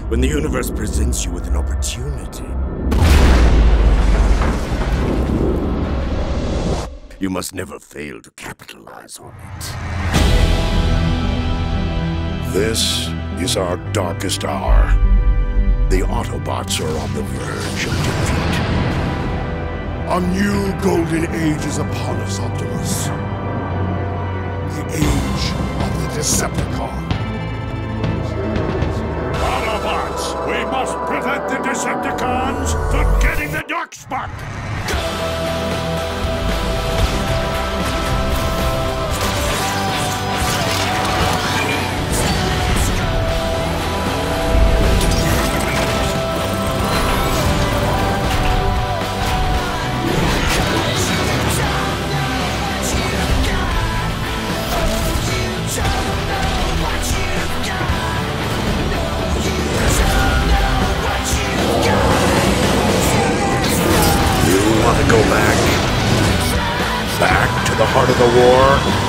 when the universe presents you with an opportunity, you must never fail to capitalize on it. This is our darkest hour. The Autobots are on the verge of defeat. A new golden age is upon us, Optimus. The age of the Decepticon. Autobots, we must prevent the Decepticons from getting the Dark Spark! Want to go back to the heart of the war?